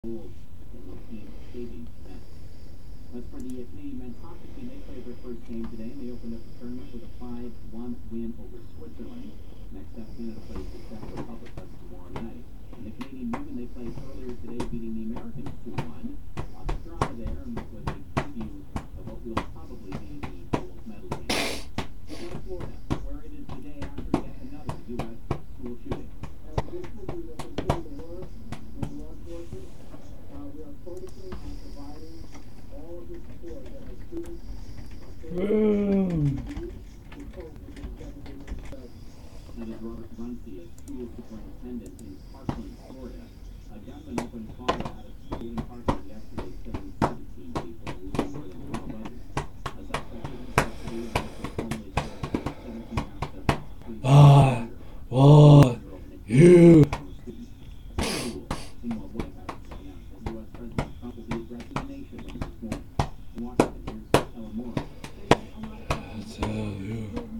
gold in the team shaving event. As for the Canadian men's hockey team, they played their first game today, and they opened up the tournament with a 5-1 win over Switzerland. Next up, Canada plays the Czech Republic tomorrow night. And the Canadian women, they played earlier today, beating the Americans 2-1. Lots of drama there, and with a preview of what will probably be the gold medal game. Go to Florida, where it is today after yet another U.S. school shooting. We are focusing on providing all of the support that our students That is Robert Runcie, a school superintendent in Parkland, Florida. A gunman opened fire at a school in Parkland yesterday, killing 17 people and wounding more than 12 others. A suspect is in custody and also formally served 17 counts of I want you. Meanwhile, White House announced that U.S. President Trump will be addressing the nation later this morning. In Washington, here's Ellen Moore. I tell you.